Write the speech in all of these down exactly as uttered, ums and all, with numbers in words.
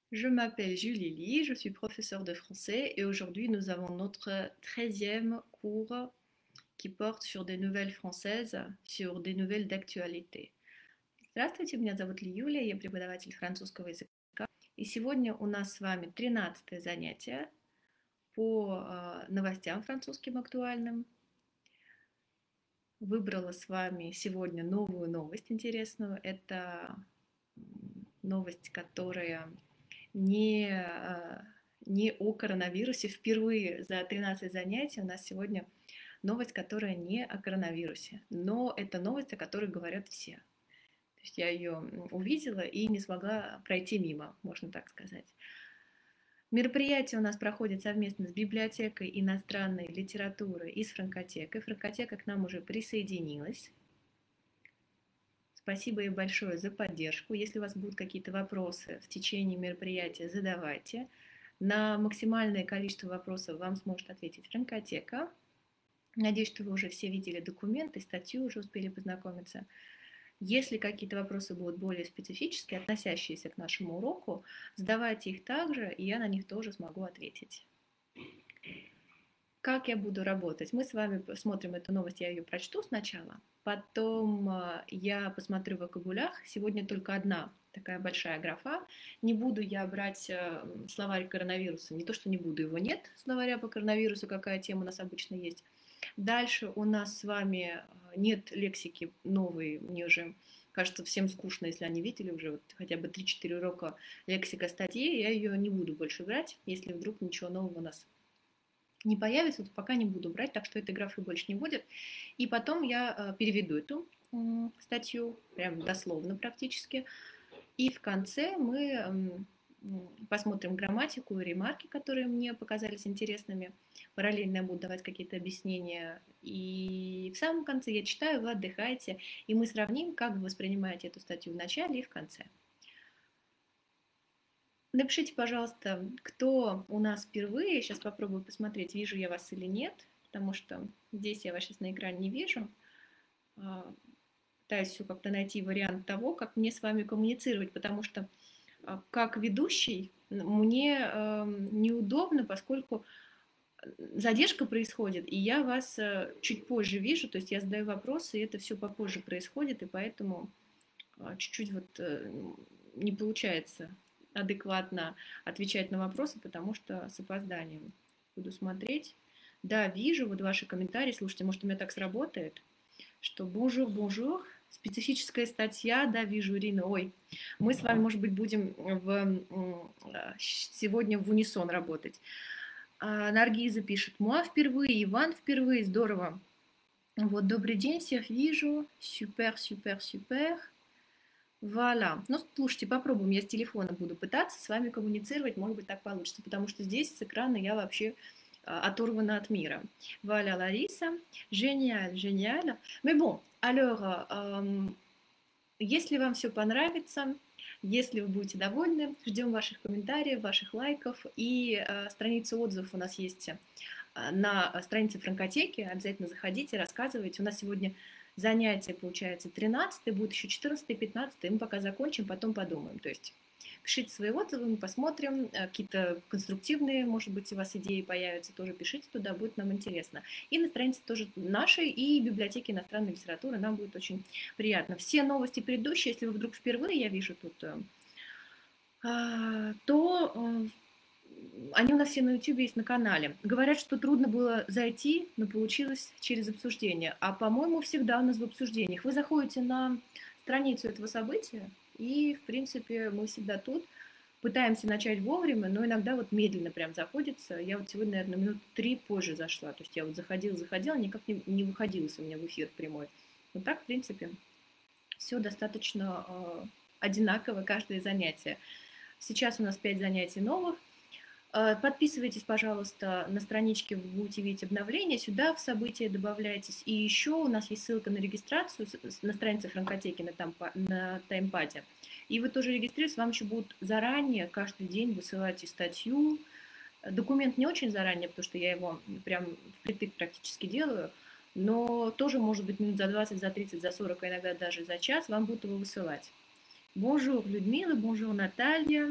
Je m'appelle Julie Lee, je suis professeure de français et aujourd'hui nous avons notre treizième cours qui porte sur des nouvelles françaises, sur des nouvelles d'actualité. Здравствуйте, меня зовут Ли Юлия, я преподаватель французского языка. И сегодня у нас с вами тринадцатое занятие по э, новостям французским актуальным. Выбрала с вами сегодня новую новость интересную. Это новость, которая не, э, не о коронавирусе. Впервые за тринадцать занятий у нас сегодня новость, которая не о коронавирусе. Но это новость, о которой говорят все. То есть я ее увидела и не смогла пройти мимо, можно так сказать. Мероприятие у нас проходит совместно с библиотекой иностранной литературы и с франкотекой. Франкотека к нам уже присоединилась. Спасибо ей большое за поддержку. Если у вас будут какие-то вопросы в течение мероприятия, задавайте. На максимальное количество вопросов вам сможет ответить франкотека. Надеюсь, что вы уже все видели документы, статью уже успели познакомиться. Если какие-то вопросы будут более специфические, относящиеся к нашему уроку, задавайте их также, и я на них тоже смогу ответить. Как я буду работать? Мы с вами посмотрим эту новость, я ее прочту сначала, потом я посмотрю вокабуляр. Сегодня только одна такая большая графа. Не буду я брать словарь коронавируса, не то что не буду, его нет, словаря по коронавирусу, какая тема у нас обычно есть. Дальше у нас с вами нет лексики новой, мне уже кажется всем скучно, если они видели уже вот хотя бы три-четыре урока лексика статьи, я ее не буду больше брать, если вдруг ничего нового у нас не появится, то пока не буду брать, так что этой графы больше не будет. И потом я переведу эту статью, прям дословно практически, и в конце мы посмотрим грамматику и ремарки, которые мне показались интересными. Параллельно я буду давать какие-то объяснения. И в самом конце я читаю, вы отдыхаете, и мы сравним, как вы воспринимаете эту статью в начале и в конце. Напишите, пожалуйста, кто у нас впервые. Сейчас попробую посмотреть, вижу я вас или нет, потому что здесь я вас сейчас на экране не вижу. Пытаюсь все как-то найти вариант того, как мне с вами коммуницировать, потому что как ведущий мне э, неудобно, поскольку задержка происходит, и я вас э, чуть позже вижу, то есть я задаю вопросы, и это все попозже происходит, и поэтому э, чуть-чуть вот э, не получается адекватно отвечать на вопросы, потому что с опозданием буду смотреть. Да, вижу вот ваши комментарии, слушайте, может у меня так сработает, что bonjour, bonjour, специфическая статья, да, вижу, Ирина, ой, мы с вами, может быть, будем в, сегодня в унисон работать. Наргиза пишет, Муа впервые, Иван впервые, здорово. Вот, добрый день, всех вижу, супер, супер, супер. Вуаля. Ну, слушайте, попробуем, я с телефона буду пытаться с вами коммуницировать, может быть, так получится, потому что здесь с экрана я вообще оторвана от мира. Voilà, Лариса. Génial, génial. Mais bon, alors, euh, если вам все понравится, если вы будете довольны, ждем ваших комментариев, ваших лайков. И э, страница отзывов у нас есть э, на странице франкотеки. Обязательно заходите, рассказывайте. У нас сегодня занятие, получается, тринадцатое, будет еще четырнадцатое, пятнадцатое. Мы пока закончим, потом подумаем. То есть пишите свои отзывы, мы посмотрим, какие-то конструктивные, может быть, у вас идеи появятся, тоже пишите туда, будет нам интересно. И на странице тоже нашей и библиотеки иностранной литературы нам будет очень приятно. Все новости предыдущие, если вы вдруг впервые, я вижу тут, то они у нас все на YouTube есть на канале. Говорят, что трудно было зайти, но получилось через обсуждение. А, по-моему, всегда у нас в обсуждениях. Вы заходите на страницу этого события, и, в принципе, мы всегда тут. Пытаемся начать вовремя, но иногда вот медленно прям заходится. Я вот сегодня, наверное, минут три позже зашла. То есть я вот заходила, заходила, никак не, не выходила у меня в эфир прямой. Вот так, в принципе, все достаточно э, одинаково, каждое занятие. Сейчас у нас пять занятий новых. Подписывайтесь, пожалуйста, на страничке, вы будете видеть обновления, сюда в события добавляйтесь. И еще у нас есть ссылка на регистрацию на странице франкотеки на, тампа, на таймпаде. И вы тоже регистрируетесь, вам еще будут заранее каждый день высылать и статью. Документ не очень заранее, потому что я его прям впритык практически делаю, но тоже, может быть, минут за двадцать, за тридцать, за сорок, иногда даже за час вам будут его высылать. Бонжур, Людмила, бонжур, Наталья.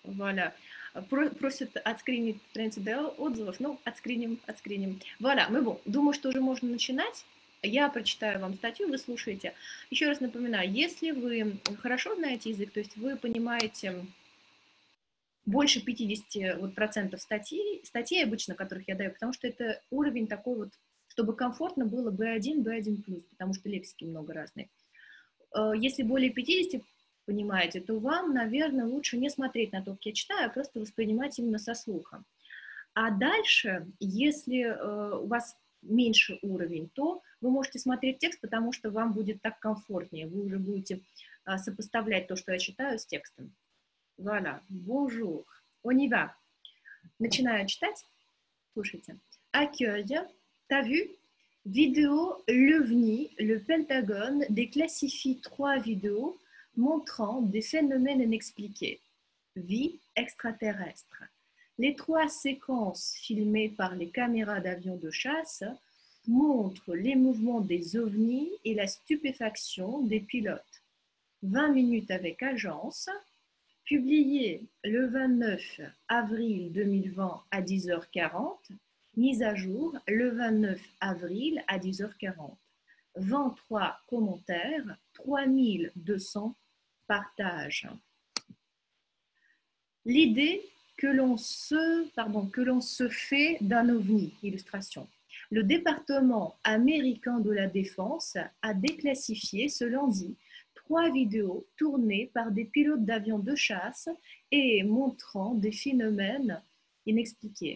Voilà. Про- Просят отскринить страницу для отзывов. Ну, отскриним, отскриним. Voilà, мы bon. Думаю, что уже можно начинать. Я прочитаю вам статью, вы слушаете. Еще раз напоминаю, если вы хорошо знаете язык, то есть вы понимаете больше пятьдесят вот, процентов статей, статей обычно, которых я даю, потому что это уровень такой вот, чтобы комфортно было би один, би один плюс, потому что лексики много разной. Э, Если более пятьдесят понимаете, то вам, наверное, лучше не смотреть на то, как я читаю, а просто воспринимать именно со слуха. А дальше, если э, у вас меньше уровень, то вы можете смотреть текст, потому что вам будет так комфортнее. Вы уже будете э, сопоставлять то, что я читаю, с текстом. Voilà. Bonjour. On y va. Начинаю читать. Слушайте. Accueil. T'as vu? Vidéo l'OVNI, le Pentagone déclassifie trois vidéos montrant des phénomènes inexpliqués. Vie extraterrestre. Les trois séquences filmées par les caméras d'avions de chasse montrent les mouvements des ovnis et la stupéfaction des pilotes. vingt minutes avec agence, publié le vingt-neuf avril deux mille vingt à dix heures quarante, mise à jour le vingt-neuf avril à dix heures quarante. vingt-trois commentaires, trois mille deux cents partages. L'idée que l'on se, pardon, que l'on se fait d'un ovni, illustration. Le département américain de la défense a déclassifié ce lundi trois vidéos tournées par des pilotes d'avions de chasse et montrant des phénomènes inexpliqués.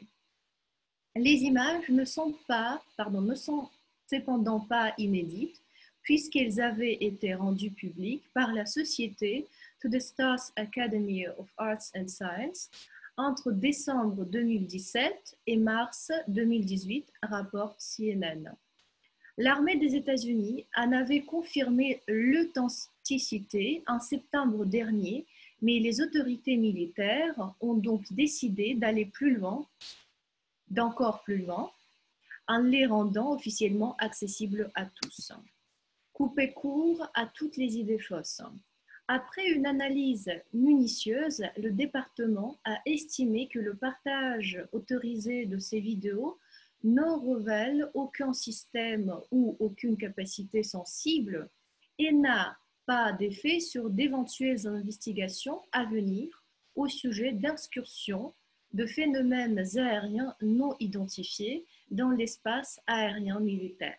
Les images ne sont pas, pardon, ne sont cependant pas inédites, puisqu'elles avaient été rendues publiques par la société To the Stars Academy of Arts and Science entre décembre deux mille dix-sept et mars deux mille dix-huit, rapporte C N N. L'armée des États-Unis en avait confirmé l'authenticité en septembre dernier, mais les autorités militaires ont donc décidé d'aller plus loin, d'encore plus loin, en les rendant officiellement accessibles à tous. Couper court à toutes les idées fausses. Après une analyse minutieuse, le département a estimé que le partage autorisé de ces vidéos ne révèle aucun système ou aucune capacité sensible et n'a pas d'effet sur d'éventuelles investigations à venir au sujet d'incursions de phénomènes aériens non identifiés dans l'espace aérien militaire,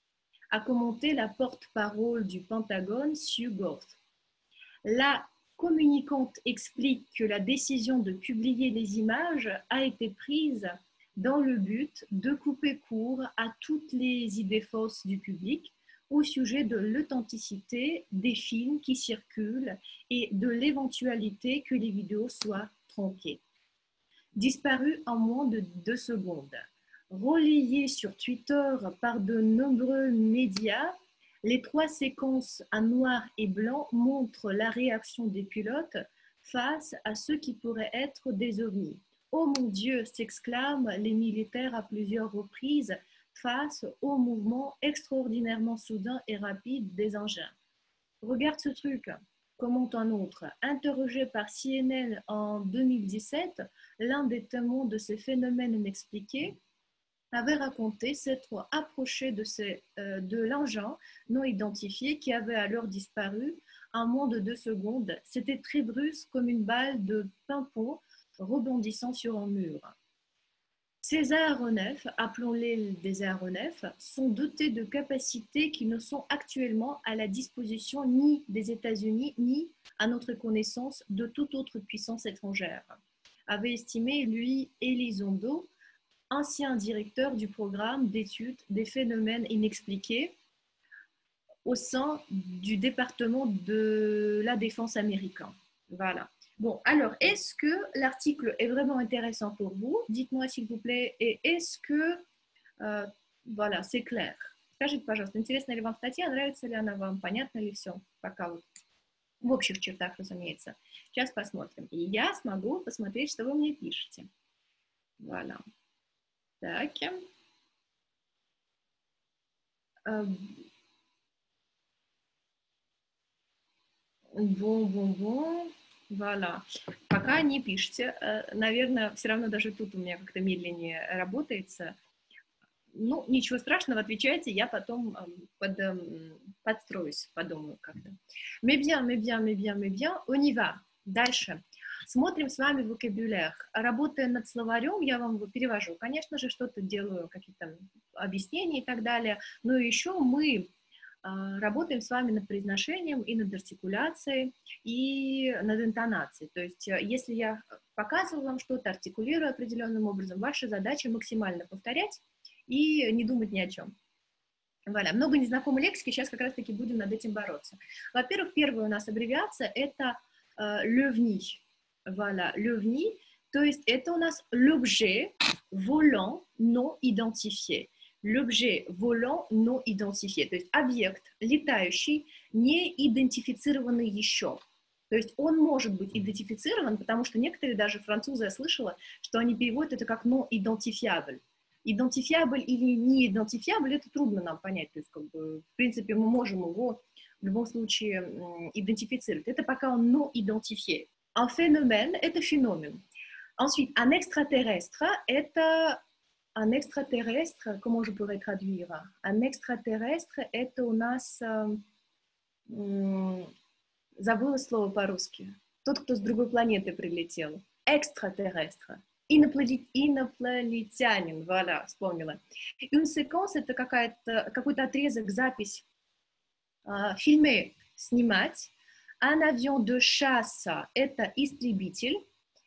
a commenté la porte-parole du Pentagone, Sue Goff. La communicante explique que la décision de publier les images a été prise dans le but de couper court à toutes les idées fausses du public au sujet de l'authenticité des films qui circulent et de l'éventualité que les vidéos soient tronquées. Disparu en moins de deux secondes. Relayé sur Twitter par de nombreux médias, les trois séquences en noir et blanc montrent la réaction des pilotes face à ce qui pourrait être des ovnis. Oh mon Dieu, s'exclament les militaires à plusieurs reprises face au mouvement extraordinairement soudain et rapide des engins. Regarde ce truc, commente un autre. Interrogé par C N N en deux mille dix-sept, l'un des témoins de ces phénomènes inexpliqués avait raconté s'être approché de, ces, euh, de l'engin non identifié qui avait alors disparu en moins de deux secondes. C'était très brusque comme une balle de ping-pong rebondissant sur un mur. Ces aéronefs, appelons-les des aéronefs, sont dotés de capacités qui ne sont actuellement à la disposition ni des États-Unis ni, à notre connaissance, de toute autre puissance étrangère, avait estimé Louis Elizondo, ancien directeur du programme d'études des phénomènes inexpliqués au sein du département de la défense américain. Voilà. Bon, alors, est-ce que l'article est vraiment intéressant pour vous? Dites-moi, s'il vous plaît, et est-ce que, euh, voilà, c'est clair? Скажите, пожалуйста, интересна ли вам статья, нравится ли она вам, понятно ли все? Пока вот в общих чертах, разумеется. Сейчас посмотрим. И я смогу посмотреть, что вы мне пишете. Voilà. Так. Bon, bon, bon. Voilà. Пока не пишите. Наверное, все равно даже тут у меня как-то медленнее работается. Ну, ничего страшного, отвечайте, я потом под, подстроюсь, подумаю как-то. Mais bien, mais bien, mais bien, mais bien, on y va. Дальше. Смотрим с вами вокабуляр. Работая над словарем, я вам его перевожу. Конечно же, что-то делаю, какие-то объяснения и так далее. Но еще мы работаем с вами над произношением и над артикуляцией, и над интонацией. То есть, если я показываю вам что-то, артикулирую определенным образом, ваша задача максимально повторять и не думать ни о чем. Voilà. Много незнакомой лексики, сейчас как раз-таки будем над этим бороться. Во-первых, первая у нас аббревиация – это э, le vni. Voilà, le vni, то есть это у нас l'objet volant non identifié. L'objet volant non identifié, то есть объект летающий, не идентифицированный еще. То есть он может быть идентифицирован, потому что некоторые, даже французы, я слышала, что они переводят это как non identifiable. Идентифиабль или не идентифиабль, это трудно нам понять. То есть, как бы, в принципе, мы можем его в любом случае идентифицировать. Это пока он non identifié. Un phénomène – это феномен. Ensuite, un extraterrestre – это un extraterrestre, comment je pourrais traduire? Un extraterrestre – это у нас, забыла слово по-русски, тот, кто с другой планеты прилетел. Extraterrestre. Инопланетянин, voilà, вспомнила. Une séquence – это какой-то отрезок, запись, фильмы снимать. Un avion de chasse – это истребитель.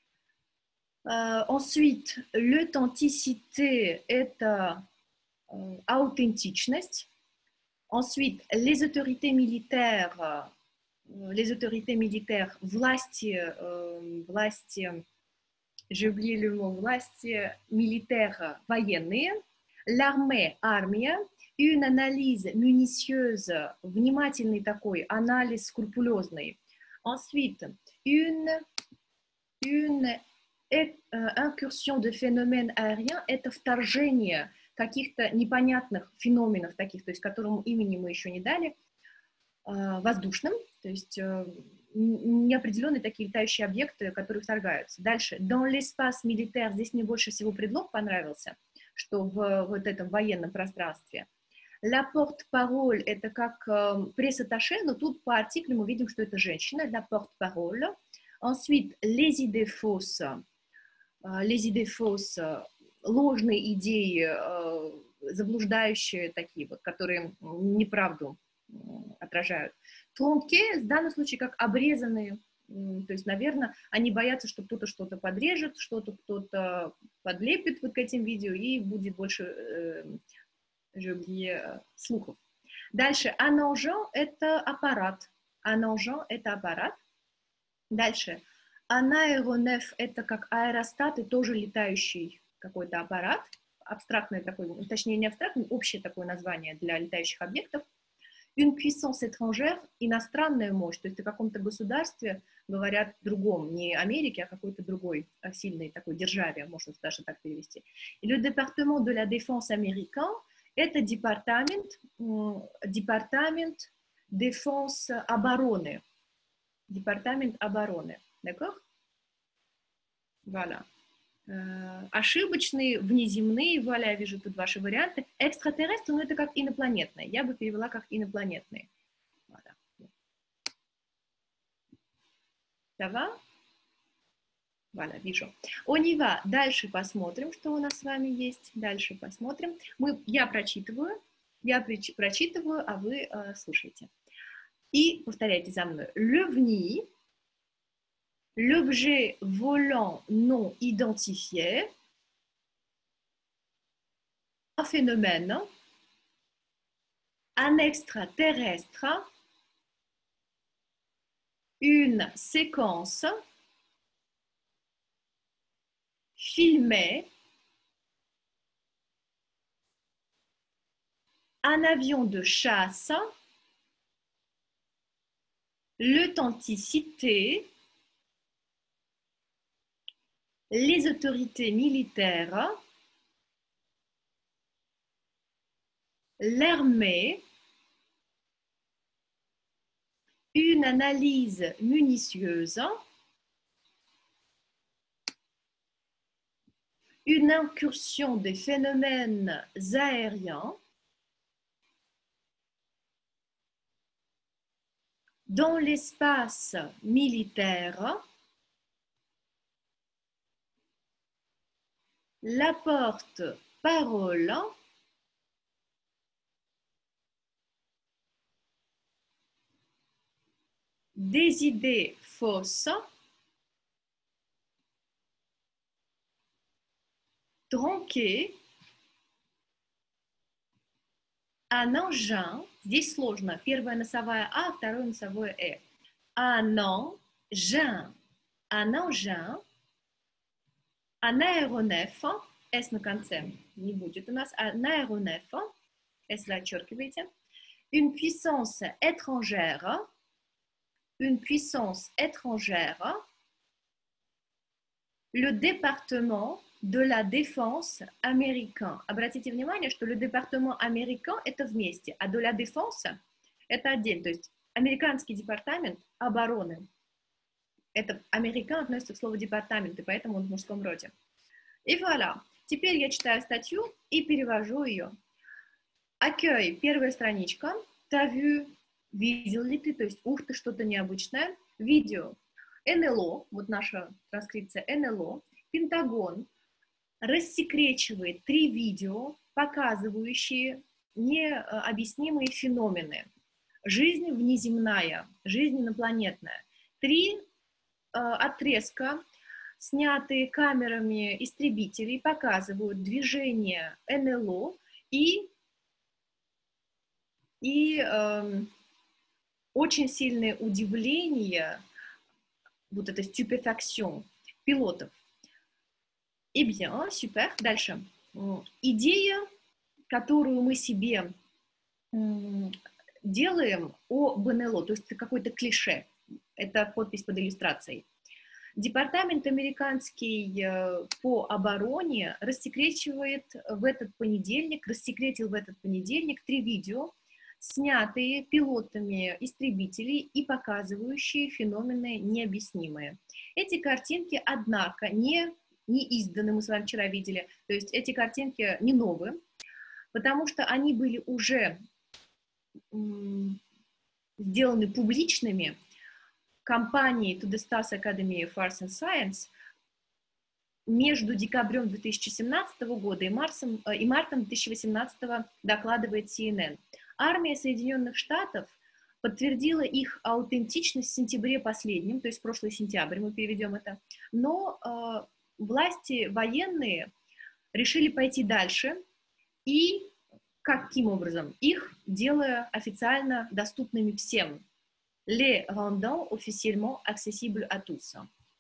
Uh, ensuite, l'authenticité – это uh, аутентичность. Ensuite, les autorités militaires, uh, les autorités militaires, власти, uh, власти, j'ai oublié le mot, власти militaires, военные. L'armée – армия. Une analyse minutieuse, внимательный такой, анализ скрупулезный. Ensuite, une, une incursion de phénomènes aériens – это вторжение каких-то непонятных феноменов таких, то есть которым имени мы еще не дали, воздушным, то есть неопределенные такие летающие объекты, которые вторгаются. Дальше, dans l'espace militaire, здесь мне больше всего предлог понравился, что в вот этом военном пространстве. La porte-parole – это как э, пресс-атташе, но тут по артиклю мы видим, что это женщина, la porte-parole. Ensuite, les idées fausses. Uh, les idées fausses, uh, ложные идеи, uh, заблуждающие такие вот, которые неправду uh, отражают. Тонкие, в данном случае, как обрезанные, um, то есть, наверное, они боятся, что кто-то что-то подрежет, что-то кто-то подлепит вот к этим видео, и будет больше uh, uh, слухов. Дальше, un engin – это аппарат. Un engin – это аппарат. Дальше, un aéronef – это как аэростат и тоже летающий какой-то аппарат, абстрактное такое, точнее не абстрактное, общее такое название для летающих объектов. Une puissance étrangère – иностранная мощь, то есть о каком-то государстве говорят другом, не Америке, а какой-то другой сильной такой державе, можно даже так перевести. И le département de la défense américain – это департамент, департамент défense обороны, департамент обороны. D'accord? Voilà. Euh, ошибочные, внеземные, voilà, я вижу тут ваши варианты. Экстратеррестры, ну это как инопланетные. Я бы перевела как инопланетные. Voilà. Ça va? Voilà, вижу. On y va. Дальше посмотрим, что у нас с вами есть. Дальше посмотрим. Мы, я прочитываю, я прочитываю, а вы э, слушайте. И повторяйте за мной. Le vni, l'objet volant non identifié, un phénomène, un extraterrestre, une séquence filmée, un avion de chasse, l'authenticité, les autorités militaires, l'armée, une analyse minutieuse, une incursion des phénomènes aériens dans l'espace militaire, la porte-parole des idées fausses тронкие un engin, здесь сложно, первая носовая А, второе носовое Э. Un engin, un engin, un aéronef, S на конце не будет у нас, un aéronef, S зачеркиваете, une puissance étrangère, une puissance étrangère, le département de la défense américain. Обратите внимание, что le département américain это вместе, а de la défense это отдельно. То есть американский департамент обороны. Это американ относится к слову департамент, и поэтому он в мужском роде. И voilà. Теперь я читаю статью и перевожу ее. Accueil, первая страничка. T'as vu, видел ли ты, то есть ух ты, что-то необычное. Видео. эн эл о, вот наша транскрипция эн эл о. Пентагон рассекречивает три видео, показывающие необъяснимые феномены. Жизнь внеземная, жизнь инопланетная. Три э, отрезка, снятые камерами истребителей, показывают движение эн эл о и, и э, очень сильное удивление, вот это stupéfaction пилотов. Eh bien, супер. Дальше. Идея, которую мы себе делаем об эн эл о, то есть это какое-то клише. Это подпись под иллюстрацией. Департамент американский по обороне рассекречивает в этот понедельник, рассекретил в этот понедельник три видео, снятые пилотами истребителей и показывающие феномены необъяснимые. Эти картинки, однако, не не изданы, мы с вами вчера видели, то есть эти картинки не новые, потому что они были уже сделаны публичными компанией To The Stars Academy of Arts and Science между декабрем две тысячи семнадцатого года и, марсом, и мартом две тысячи восемнадцатого, докладывает си эн эн. Армия Соединенных Штатов подтвердила их аутентичность в сентябре последнем, то есть прошлый сентябрь, мы переведем это, но власти военные решили пойти дальше и каким образом? Их делая официально доступными всем. Les rendant officiellement accessibles à tous.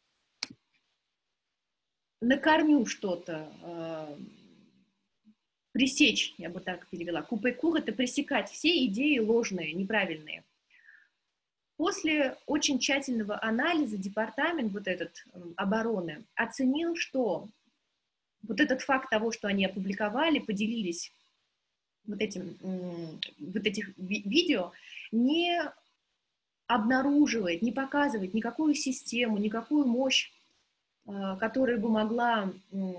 Накормю что-то, э, пресечь, я бы так перевела. Купе-кур — это пресекать все идеи ложные, неправильные. После очень тщательного анализа департамент вот этот обороны оценил, что вот этот факт того, что они опубликовали, поделились вот этим, вот этих видео, не обнаруживает, не показывает никакую систему, никакую мощь, которая бы могла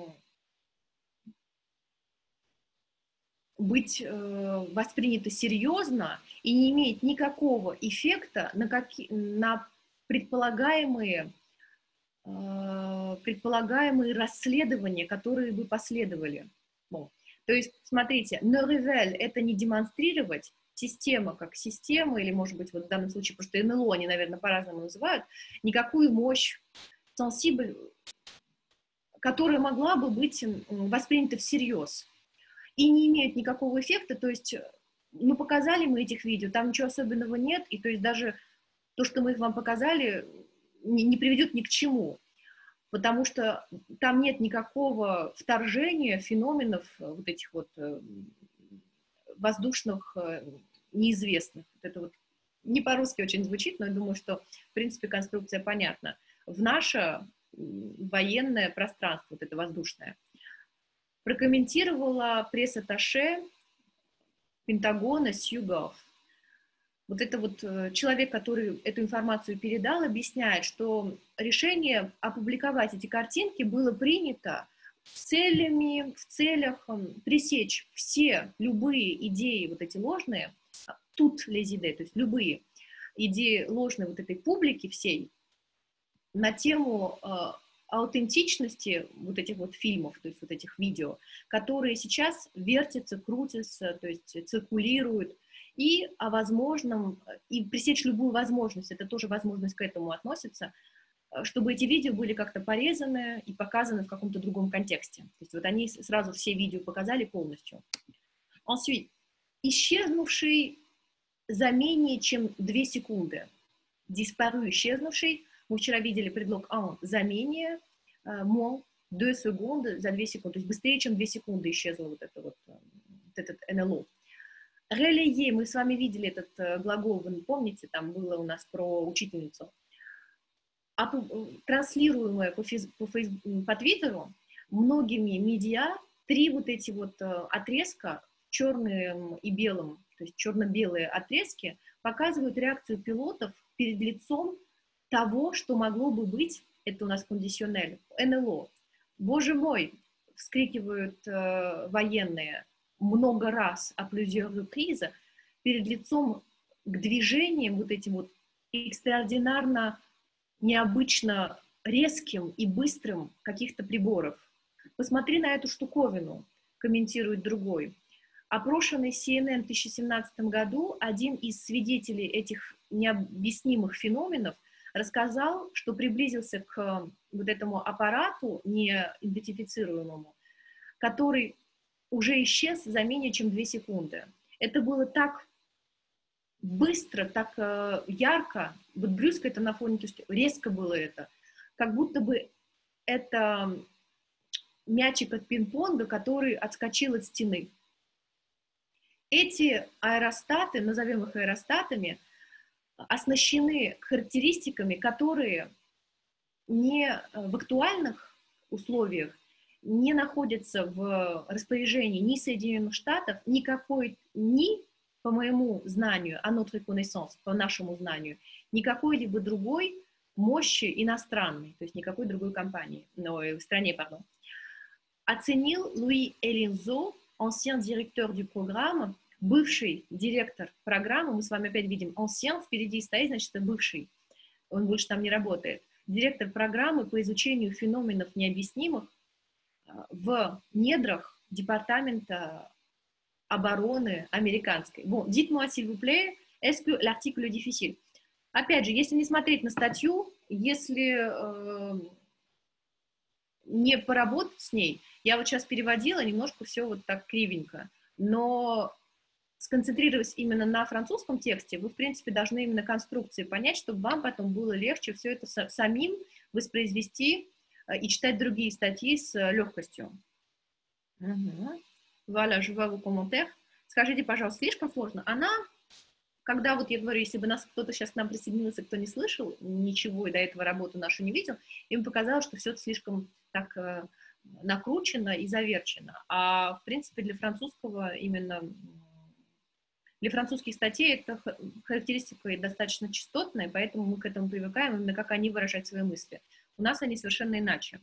быть э, воспринято серьезно и не имеет никакого эффекта на, какие, на предполагаемые, э, предполагаемые расследования, которые бы последовали. Ну, то есть, смотрите, ne révèle — это не демонстрировать, система как система, или, может быть, вот в данном случае просто эн эл о они, наверное, по-разному называют, никакую мощь, sensible, которая могла бы быть воспринята всерьез. И не имеют никакого эффекта, то есть, ну, показали мы этих видео, там ничего особенного нет, и то есть даже то, что мы их вам показали, не, не приведет ни к чему, потому что там нет никакого вторжения феноменов вот этих вот воздушных неизвестных. Это вот не по-русски очень звучит, но я думаю, что, в принципе, конструкция понятна. В наше военное пространство, вот это воздушное, прокомментировала пресс-атташе Пентагона Сью Гофф. Вот это вот человек, который эту информацию передал, объясняет, что решение опубликовать эти картинки было принято с целями, в целях пресечь все, любые идеи, вот эти ложные, тут les idées, то есть любые идеи ложной вот этой публики всей, на тему э, аутентичности вот этих вот фильмов, то есть вот этих видео, которые сейчас вертятся, крутятся, то есть циркулируют, и о возможном, и пресечь любую возможность, это тоже возможность к этому относится, чтобы эти видео были как-то порезаны и показаны в каком-то другом контексте. То есть вот они сразу все видео показали полностью. Ensuite, исчезнувший за менее чем две секунды. Disparu, исчезнувший. Мы вчера видели предлог en, за менее, moins deux secondes, за две секунды. То есть быстрее, чем две секунды исчезло вот, это вот, вот этот эн эл о. Relayer, мы с вами видели этот глагол, вы помните, там было у нас про учительницу. Транслируемое по, физ, по, фейс, по Твиттеру многими медиа, три вот эти вот отрезка, черным и белым, то есть черно-белые отрезки, показывают реакцию пилотов перед лицом того, что могло бы быть, это у нас кондиционель, эн эл о. Боже мой, вскрикивают э, военные много раз, а plusieurs reprises, перед лицом к движениям вот этим вот экстраординарно необычно резким и быстрым каких-то приборов. Посмотри на эту штуковину, комментирует другой. Опрошенный си эн эн в две тысячи семнадцатом году один из свидетелей этих необъяснимых феноменов рассказал, что приблизился к вот этому аппарату неидентифицируемому, который уже исчез за менее чем две секунды. Это было так быстро, так э, ярко, вот брюско это на фоне, то есть резко было это, как будто бы это мячик от пинг-понга, который отскочил от стены. Эти аэростаты, назовем их аэростатами, оснащены характеристиками, которые не в актуальных условиях не находятся в распоряжении ни Соединенных Штатов, никакой, ни по моему знанию, à notre connaissance, по нашему знанию, никакой либо другой мощи иностранной, то есть никакой другой компании, но в стране, пардon. Оценил Луи Элинзо, ancien directeur du programme, бывший директор программы, мы с вами опять видим ancien, впереди стоит, значит, это бывший, он больше там не работает, директор программы по изучению феноменов необъяснимых в недрах департамента обороны американской. Bon, dites-moi, s'il vous plaît, est-ce que l'article est difficile? Опять же, если не смотреть на статью, если э, не поработать с ней, я вот сейчас переводила, немножко все вот так кривенько, но сконцентрироваться именно на французском тексте, вы, в принципе, должны именно конструкции понять, чтобы вам потом было легче все это самим воспроизвести и читать другие статьи с легкостью. Угу. Voilà, je vois vos commentaires. Скажите, пожалуйста, слишком сложно? Она, когда вот я говорю, если бы нас кто-то сейчас к нам присоединился, кто не слышал ничего и до этого работу нашу не видел, им показалось, что все это слишком так э, накручено и заверчено. А, в принципе, для французского именно, для французских статей эта характеристика достаточно частотная, поэтому мы к этому привыкаем, именно как они выражают свои мысли. У нас они совершенно иначе.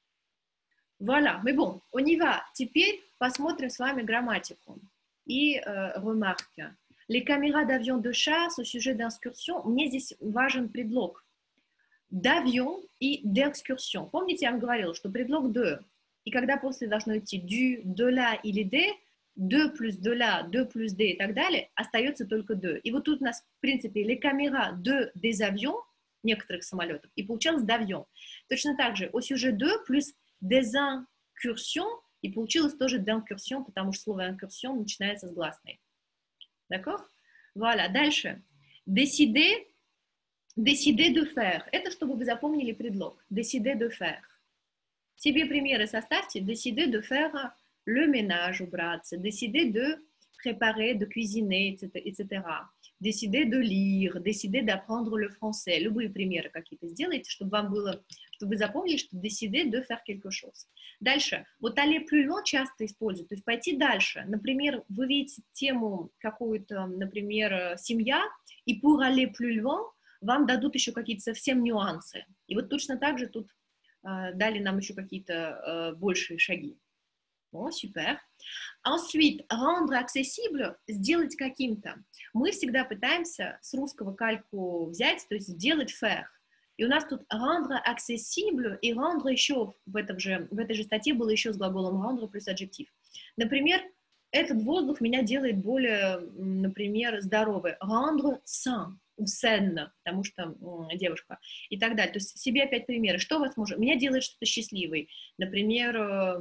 Voilà, mais bon, on y va. Теперь посмотрим с вами грамматику и э, remarque. Les caméras d'avion de chasse au sujet d'excursion. Мне здесь важен предлог d'avion и d'excursion. Помните, я вам говорила, что предлог de, и когда после должно идти du, de la или de, de плюс de la, de плюс de и так далее, остается только de. И вот тут у нас, в принципе, les caméras de des avions, некоторых самолетов, и получалось d'avion. Точно так же au sujet de плюс des incursions, и получилось тоже d'incursion, потому что слово incursion начинается с гласной. D'accord? Voilà. Дальше. Décider, décider de faire. Это чтобы вы запомнили предлог. Décider de faire. Себе примеры составьте. Décider de faire le ménage, убраться. Décider de préparer, de cuisiner, et cetera. Décider de lire, décider d'apprendre le français. Любые примеры какие-то сделайте, чтобы вам было, чтобы вы запомнили, что décider de faire quelque chose. Дальше. Вот aller plus loin часто используют, то есть пойти дальше. Например, вы видите тему какую-то, например, семья, и pour aller plus loin вам дадут еще какие-то совсем нюансы. И вот точно так же тут дали нам еще какие-то большие шаги. О, супер. Ensuite, rendre accessible, сделать каким-то. Мы всегда пытаемся с русского кальку взять, то есть сделать faire. И у нас тут rendre accessible и rendre еще в, этом же, в этой же статье было еще с глаголом rendre плюс adjective. Например, этот воздух меня делает более, например, здоровой. Rendre sain, saine, потому что девушка, и так далее. То есть себе опять примеры. Что вас может... Меня делает что-то счастливой. Например,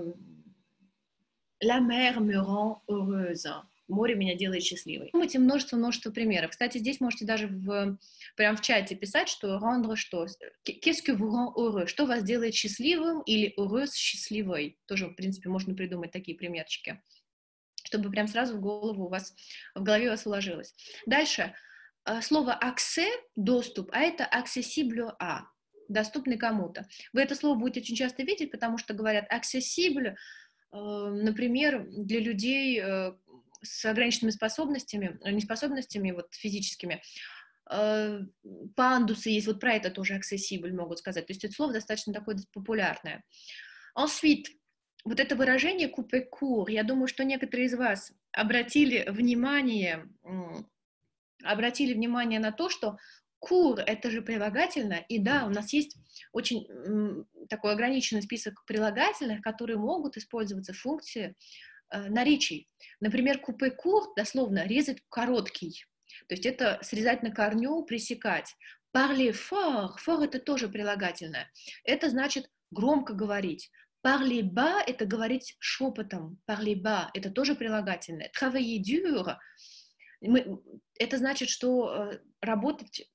la mer me rend heureuse. Море меня делает счастливой. Думайте множество-множество примеров. Кстати, здесь можете даже в, прямо в чате писать, что rendre что? Qu'est-ce que vous rend heureux? Что вас делает счастливым или heureuse счастливой? Тоже, в принципе, можно придумать такие примерчики, чтобы прям сразу в голову у вас, в голове у вас уложилось. Дальше. Слово accès, доступ, а это accessible à, доступный кому-то. Вы это слово будете очень часто видеть, потому что говорят accessible, например, для людей с ограниченными способностями, не способностями вот физическими, пандусы есть, вот про это тоже accessible могут сказать. То есть это слово достаточно такое популярное. Ensuite, вот это выражение couper court, я думаю, что некоторые из вас обратили внимание, обратили внимание на то, что court — это же прилагательное, и да, у нас есть очень м, такой ограниченный список прилагательных, которые могут использоваться в функции э, наречий. Например, couper court, дословно, резать короткий, то есть это срезать на корню, пресекать. Parler fort, fort — это тоже прилагательное, это значит громко говорить. Parler bas — это говорить шепотом, parler bas — это тоже прилагательное. Travailler dur — это значит, что э, работать...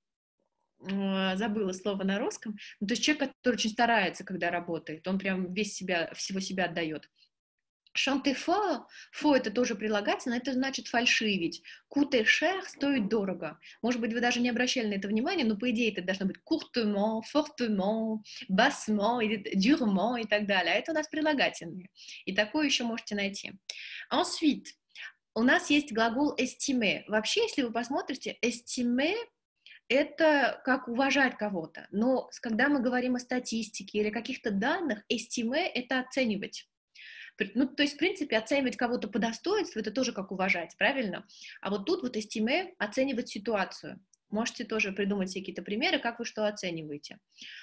забыла слово на русском, ну, то есть человек, который очень старается, когда работает, он прям весь себя, всего себя отдает. Chanter fort, faux — это тоже прилагательное, это значит фальшивить. Coûter cher — стоит дорого. Может быть, вы даже не обращали на это внимание, но по идее это должно быть courtement, fortement, bassement, durement и так далее. А это у нас прилагательные. И такое еще можете найти. Ensuite, у нас есть глагол estimer. Вообще, если вы посмотрите, estimer — это как уважать кого-то. Но когда мы говорим о статистике или каких-то данных, estimer — это оценивать. Ну, то есть, в принципе, оценивать кого-то по достоинству — это тоже как уважать, правильно? А вот тут вот estimer — оценивать ситуацию. Можете тоже придумать какие-то примеры, как вы что оцениваете.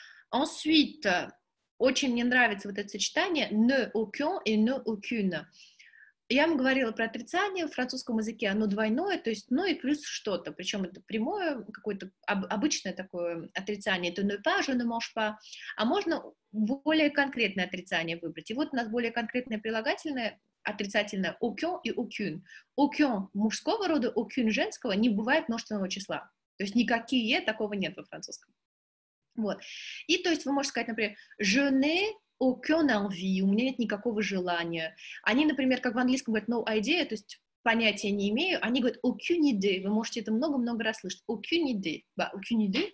Ensuite, очень мне нравится вот это сочетание ne aucun и ne aucune. Я вам говорила про отрицание, в французском языке оно двойное, то есть «но» и плюс что-то, причем это прямое, какое-то об, обычное такое отрицание, это «ne pas», «je ne mange pas», а можно более конкретное отрицание выбрать. И вот у нас более конкретное прилагательное, отрицательное «aucun» и «aucune». «Aucun» мужского рода, «aucune» женского не бывает множественного числа, то есть никакие, такого нет во французском. Вот. И то есть вы можете сказать, например, «je n'ai aucune envie», у меня нет никакого желания. Они, например, как в английском говорят no idea, то есть понятия не имею, они говорят aucune idée, вы можете это много-много раз слышать, aucune idée, bah, aucune idée,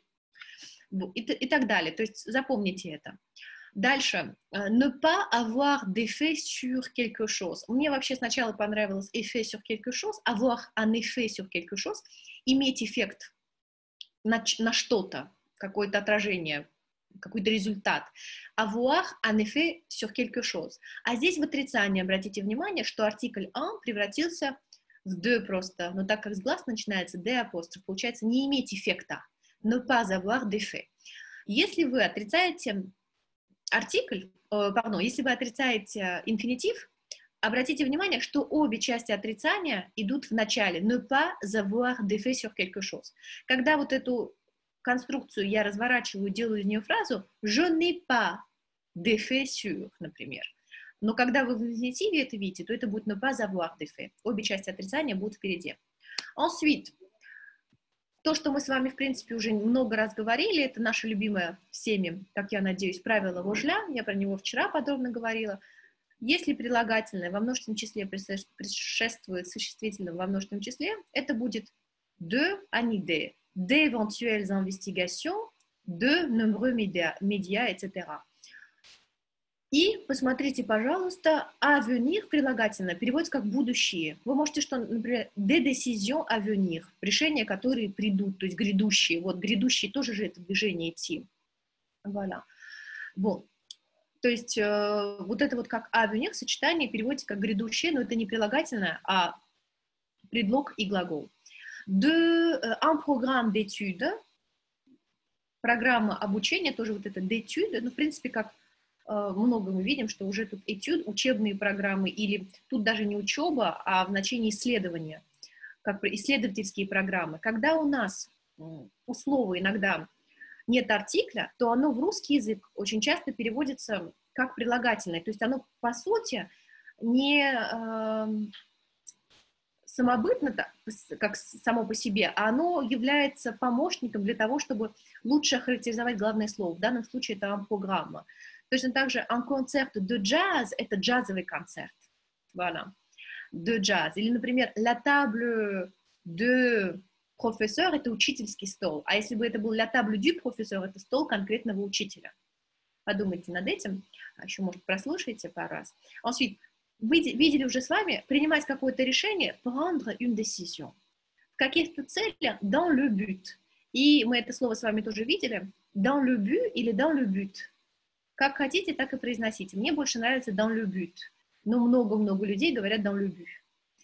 и, и так далее, то есть запомните это. Дальше, ne pas avoir d'effet sur quelque chose. Мне вообще сначала понравилось effet sur quelque chose, avoir un effet sur quelque chose, иметь эффект на, на что-то, какое-то отражение, какой-то результат. Avoir un effet sur quelque chose. А здесь в отрицании обратите внимание, что артикль un превратился в de просто, но так как с глаз начинается de апостроф, получается не иметь эффекта, ne pas avoir d'effet. Если вы отрицаете артикль, э, пардон, если вы отрицаете инфинитив, обратите внимание, что обе части отрицания идут в начале, ne pas avoir d'effet sur quelque chose. Когда вот эту конструкцию я разворачиваю, делаю из нее фразу «je n'ai pas d'effet sur», например. Но когда вы в инфинитиве это видите, то это будет «ne pas avoir d'effet». Обе части отрицания будут впереди. Ensuite, то, что мы с вами, в принципе, уже много раз говорили, это наше любимое всеми, как я надеюсь, правило Вожля. Я про него вчера подробно говорила. Если прилагательное во множественном числе предшествует существительному во множественном числе, это будет de, а не de. D'éventuelles investigations, de nombreux médias, médias, et cetera. И посмотрите, пожалуйста, à venir прилагательное переводится как будущие. Вы можете, что, например, des décisions à venir, решения, которые придут, то есть грядущие. Вот грядущие тоже же это движение идти. Voilà. Bon. То есть э, вот это вот как à venir сочетание переводится как грядущее, но это не прилагательное, а предлог и глагол. De, euh, un programme d'études, программа обучения, тоже вот это d'études, ну, в принципе, как э, много мы видим, что уже тут études, учебные программы, или тут даже не учеба, а в значении исследования, как исследовательские программы. Когда у нас у слова иногда нет артикля, то оно в русский язык очень часто переводится как прилагательное. То есть оно, по сути, не э, самобытно, как само по себе, а оно является помощником для того, чтобы лучше охарактеризовать главное слово. В данном случае это un programme. Точно так же un concert de jazz – это джазовый концерт. Voilà. De jazz. Или, например, la table de professeur – это учительский стол. А если бы это был la table du professeur – это стол конкретного учителя. Подумайте над этим. А еще, может, прослушайте пару раз. Ensuite, вы видели уже с вами принимать какое-то решение, prendre une décision. В каких-то целях, dans le but. И мы это слово с вами тоже видели. Dans le but или dans le but. Как хотите, так и произносите. Мне больше нравится dans le but. Но много-много людей говорят dans le but.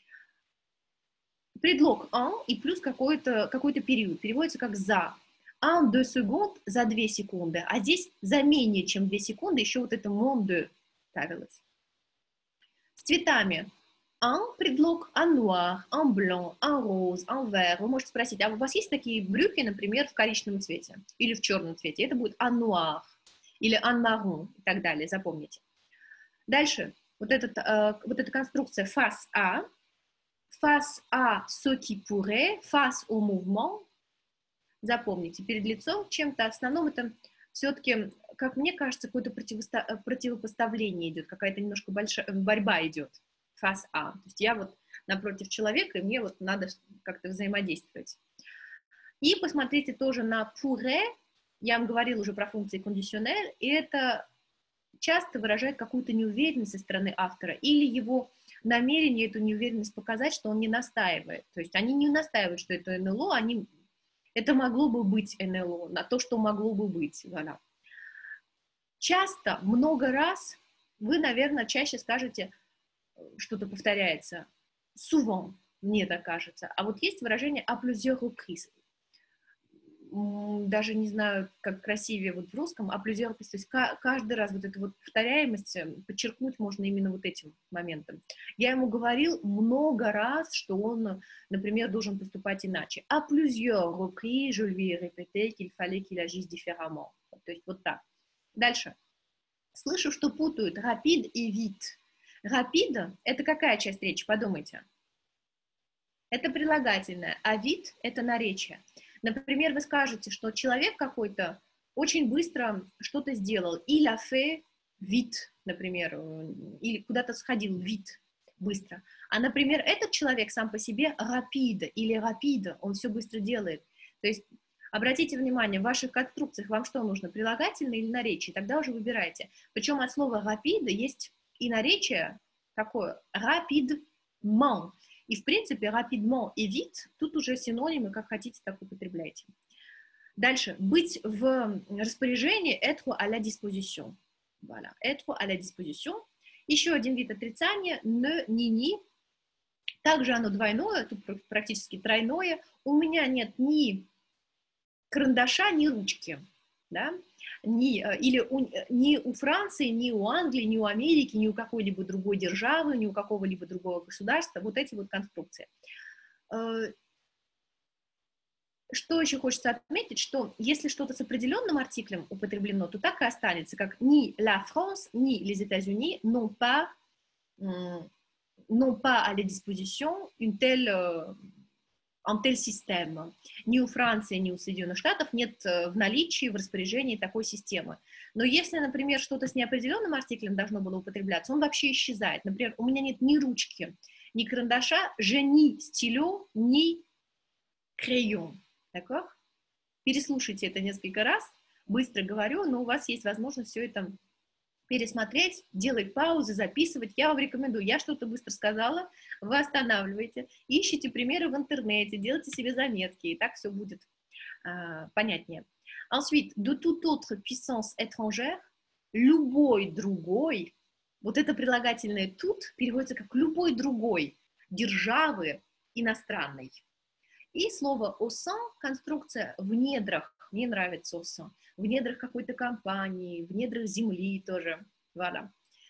Предлог en и плюс какой-то какой-то период. Переводится как за. Un, deux secondes, за две секунды. А здесь за менее чем две секунды еще вот это mon deux ставилось. С цветами. Un предлог, un noir, un blanc, un rose, un vert. Вы можете спросить, а у вас есть такие брюки, например, в коричневом цвете или в черном цвете? Это будет un noir или un marron и так далее, запомните. Дальше, вот, этот, э, вот эта конструкция face à, face à ce qui pourrait, face au mouvement. Запомните, перед лицом чем-то основном это все-таки, как мне кажется, какое-то противопоставление идет, какая-то немножко большая борьба идет. Face à. То есть я вот напротив человека, и мне вот надо как-то взаимодействовать. И посмотрите тоже на pourrait. Я вам говорила уже про функции conditionnel, и это часто выражает какую-то неуверенность со стороны автора или его намерение эту неуверенность показать, что он не настаивает. То есть они не настаивают, что это эн эл о, они... это могло бы быть эн эл о, на то, что могло бы быть. Voilà. Часто, много раз, вы, наверное, чаще скажете, что-то повторяется. Souvent, мне так кажется. А вот есть выражение à plusieurs reprises. Даже не знаю, как красивее вот в русском, à plusieurs reprises. То есть каждый раз вот эту вот повторяемость подчеркнуть можно именно вот этим моментом. Я ему говорил много раз, что он, например, должен поступать иначе. À plusieurs reprises, je lui ai répété qu'il fallait qu'il agisse différemment. То есть вот так. Дальше. Слышу, что путают rapide и vite. Rapide – это какая часть речи? Подумайте. Это прилагательное, а vite – это наречие. Например, вы скажете, что человек какой-то очень быстро что-то сделал. Il a fait vite, например, или куда-то сходил vite, быстро. А, например, этот человек сам по себе rapide или rapide, он все быстро делает. То есть обратите внимание, в ваших конструкциях вам что нужно, прилагательное или наречие? Тогда уже выбирайте. Причем от слова rapide есть и наречие такое rapidement. И, в принципе, rapidement и vite, тут уже синонимы, как хотите, так употребляйте. Дальше. Быть в распоряжении, être à la disposition. Voilà. Être à la disposition. Еще один вид отрицания, ne, ни, ни. Также оно двойное, тут практически тройное. У меня нет ни карандаша, ни ручки. Да? Ни, или у, ни у Франции, ни у Англии, ни у Америки, ни у какой-либо другой державы, ни у какого-либо другого государства, вот эти вот конструкции. Что еще хочется отметить, что если что-то с определенным артиклем употреблено, то так и останется, как ни la France, ни les États-Unis n'ont pas, n'ont pas à la disposition une telle... un tel système. Ни у Франции, ни у Соединенных Штатов нет в наличии, в распоряжении такой системы. Но если, например, что-то с неопределенным артиклем должно было употребляться, он вообще исчезает. Например, у меня нет ни ручки, ни карандаша, je ни stylo, ни crayon. D'accord? Переслушайте это несколько раз, быстро говорю, но у вас есть возможность все это пересмотреть, делать паузы, записывать. Я вам рекомендую. Я что-то быстро сказала, вы останавливаете, ищите примеры в интернете, делайте себе заметки, и так все будет а, понятнее. Ensuite, de toute autre puissance étrangère, любой другой, вот это прилагательное тут переводится как любой другой державы иностранной. И слово «au sein» – конструкция в недрах, мне нравится «au sein», в недрах какой-то компании, в недрах земли тоже, voilà.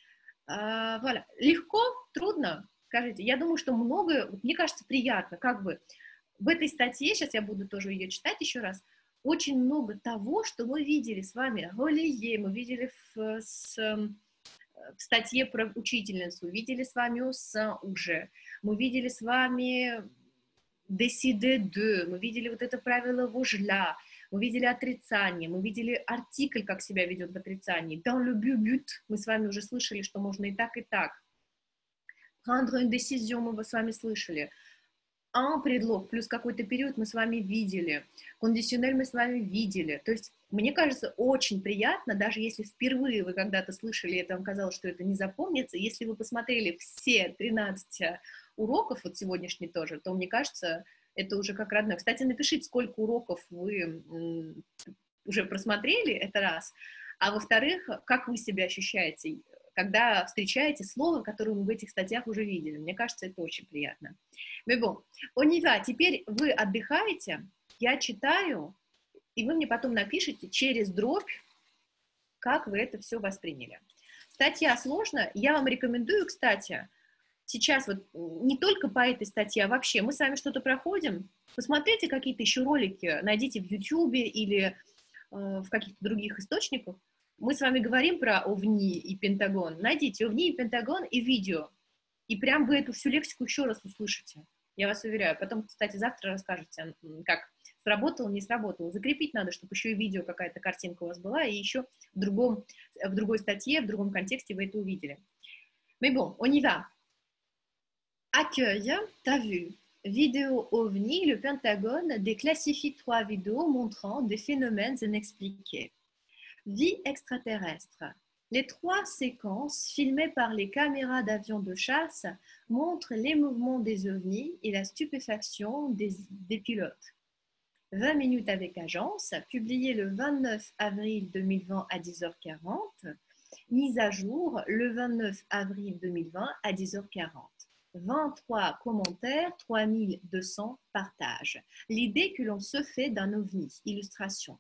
А, voilà. Легко, трудно, скажите, я думаю, что много, мне кажется, приятно, как бы в этой статье, сейчас я буду тоже ее читать еще раз, очень много того, что мы видели с вами, Голие, мы видели в, с, в статье про учительницу, видели с вами «au уже, мы видели с вами décider de, мы видели вот это правило вожля, мы видели отрицание, мы видели артикль, как себя ведет в отрицании. Dans le but, but, мы с вами уже слышали, что можно и так, и так. Prendre une décision, мы с вами слышали. Un предлог плюс какой-то период мы с вами видели. Кондиционель мы с вами видели. То есть, мне кажется, очень приятно, даже если впервые вы когда-то слышали это, вам казалось, что это не запомнится, если вы посмотрели все тринадцать уроков, вот сегодняшний тоже, то, мне кажется, это уже как родное. Кстати, напишите, сколько уроков вы уже просмотрели, это раз. А во-вторых, как вы себя ощущаете, когда встречаете слово, которое мы в этих статьях уже видели. Мне кажется, это очень приятно. Mais bon, on y va. Теперь вы отдыхаете, я читаю, и вы мне потом напишите через дробь, как вы это все восприняли. Статья сложная. Я вам рекомендую, кстати, сейчас вот не только по этой статье, а вообще мы с вами что-то проходим, посмотрите какие-то еще ролики, найдите в YouTube или э, в каких-то других источниках. Мы с вами говорим про ОВНИ и Пентагон. Найдите ОВНИ и Пентагон и видео. И прям вы эту всю лексику еще раз услышите. Я вас уверяю. Потом, кстати, завтра расскажете, как сработало, не сработало. Закрепить надо, чтобы еще и видео, какая-то картинка у вас была, и еще в, другом, в другой статье, в другом контексте вы это увидели. Mais bon, on y va. Accueil, t'as vu. Vidéo OVNI, le Pentagone déclassifie trois vidéos montrant des phénomènes inexpliqués. Vie extraterrestre. Les trois séquences filmées par les caméras d'avions de chasse montrent les mouvements des ovnis et la stupéfaction des, des pilotes. vingt minutes avec agence, publié le vingt-neuf avril deux mille vingt à dix heures quarante, mise à jour le vingt-neuf avril deux mille vingt à dix heures quarante. vingt-trois commentaires, trois mille deux cents partages. L'idée que l'on se fait d'un ovni. Illustration.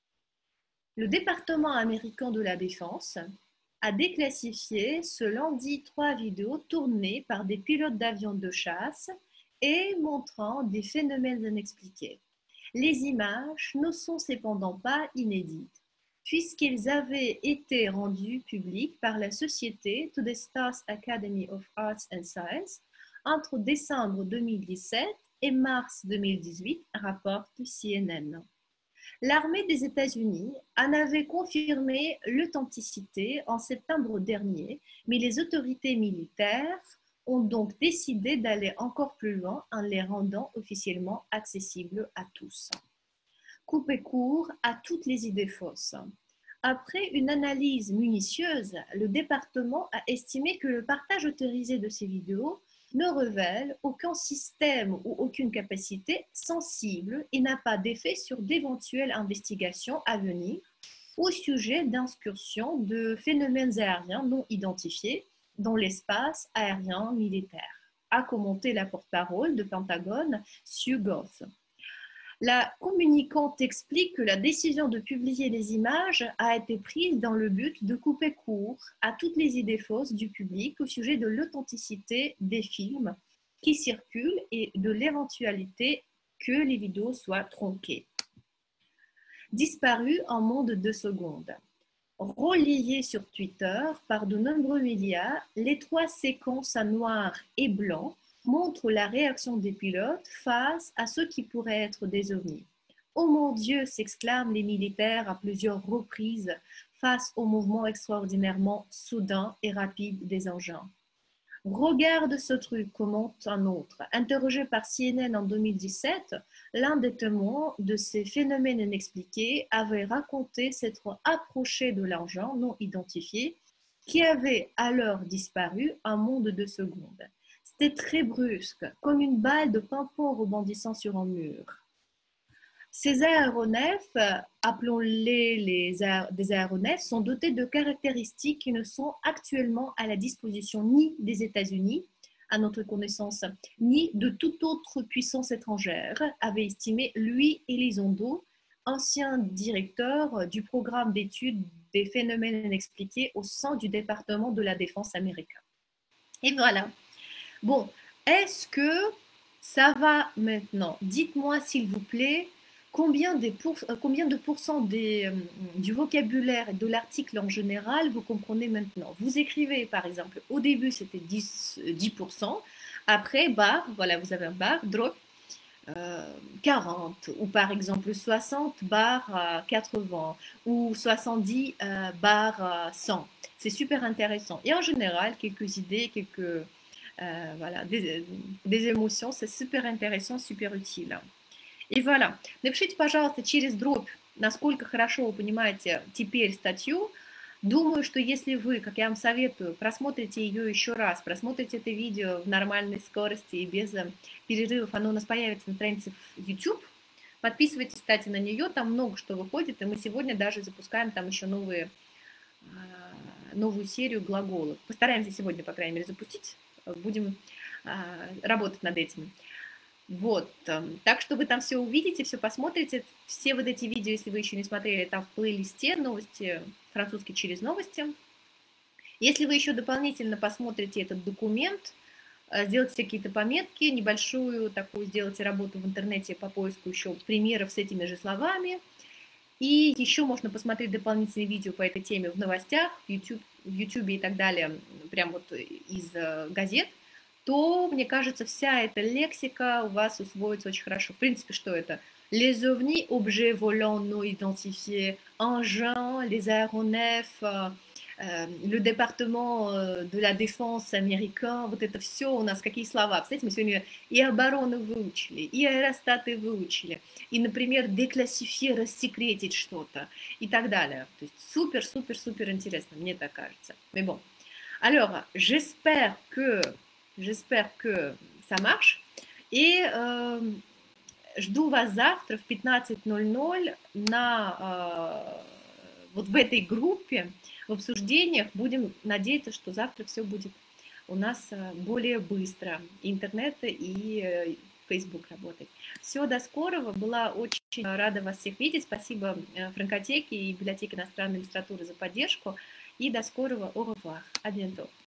Le département américain de la Défense a déclassifié ce lundi trois vidéos tournées par des pilotes d'avions de chasse et montrant des phénomènes inexpliqués. Les images ne sont cependant pas inédites, puisqu'elles avaient été rendues publiques par la société To the Stars Academy of Arts and Science entre décembre deux mille dix-sept et mars deux mille dix-huit, rapporte C N N. L'armée des États-Unis en avait confirmé l'authenticité en septembre dernier, mais les autorités militaires ont donc décidé d'aller encore plus loin en les rendant officiellement accessibles à tous. Couper court à toutes les idées fausses. Après une analyse minutieuse, le département a estimé que le partage autorisé de ces vidéos ne révèle aucun système ou aucune capacité sensible et n'a pas d'effet sur d'éventuelles investigations à venir au sujet d'incursions de phénomènes aériens non identifiés dans l'espace aérien militaire, a commenté la porte-parole de Pentagone, Sue Goff. La communicante explique que la décision de publier les images a été prise dans le but de couper court à toutes les idées fausses du public au sujet de l'authenticité des films qui circulent et de l'éventualité que les vidéos soient tronquées. Disparu en moins de deux secondes. Relayées sur Twitter par de nombreux médias, les trois séquences en noir et blanc montre la réaction des pilotes face à ce qui pourrait être des ovnis. « Oh mon Dieu !» s'exclament les militaires à plusieurs reprises face au mouvement extraordinairement soudain et rapide des engins. « Regarde ce truc !» commente un autre. Interrogé par C N N en deux mille dix-sept, l'un des témoins de ces phénomènes inexpliqués avait raconté s'être approché de l'engin non identifié qui avait alors disparu en moins de deux secondes. C'était très brusque, comme une balle de ping-pong rebondissant sur un mur. Ces aéronefs, euh, appelons-les les aé- des aéronefs, sont dotés de caractéristiques qui ne sont actuellement à la disposition ni des États-Unis, à notre connaissance, ni de toute autre puissance étrangère, avait estimé Louis Elizondo, ancien directeur du programme d'études des phénomènes inexpliqués au sein du département de la défense américain. Et voilà. Bon, est-ce que ça va maintenant? Dites-moi s'il vous plaît, combien, des pour- euh, combien de pourcents des, euh, du vocabulaire et de l'article en général vous comprenez maintenant? Vous écrivez par exemple, au début c'était dix, euh, dix pour cent, après barre, voilà vous avez un barre, drop, euh, quarante, ou par exemple soixante barre euh, quatre-vingts, ou soixante-dix euh, barre euh, cent. C'est super intéressant. Et en général, quelques idées, quelques э, voilà, des, des émotions, c'est super intéressant, super utile. И voilà. Напишите, пожалуйста, через дробь, насколько хорошо вы понимаете теперь статью. Думаю, что если вы, как я вам советую, просмотрите ее еще раз, просмотрите это видео в нормальной скорости и без э, перерывов, оно у нас появится на странице в YouTube. Подписывайтесь, кстати, на нее, там много что выходит, и мы сегодня даже запускаем там еще новые, новую серию глаголов. Постараемся сегодня, по крайней мере, запустить. Будем а, работать над этим. Вот. Так что вы там все увидите, все посмотрите. Все вот эти видео, если вы еще не смотрели, там в плейлисте новости, французский через новости. Если вы еще дополнительно посмотрите этот документ, сделайте какие-то пометки, небольшую такую сделайте работу в интернете по поиску еще примеров с этими же словами. И еще можно посмотреть дополнительные видео по этой теме в новостях, в YouTube, в YouTube и так далее, прям вот из газет, то, мне кажется, вся эта лексика у вас усвоится очень хорошо. В принципе, что это? Les ovnis, objets volants non identifiés, engins, les aéronefs, э, le département de la défense américain, вот это все у нас, какие слова. Кстати, мы сегодня и оборону выучили, и аэростаты выучили, и, например, déclassifier, рассекретить что-то и так далее. То есть супер, супер, супер интересно, мне так кажется. Mais bon. Alors, j'espère que, j'espère que ça marche. Et euh, жду вас завтра в пятнадцать ноль ноль на, э, вот в этой группе, в обсуждениях. Будем надеяться, что завтра все будет у нас более быстро. Интернет и Facebook работать. Все, до скорого. Была очень рада вас всех видеть. Спасибо Франкотеке и библиотеке иностранной литературы за поддержку. И до скорого. Au revoir. À bientôt.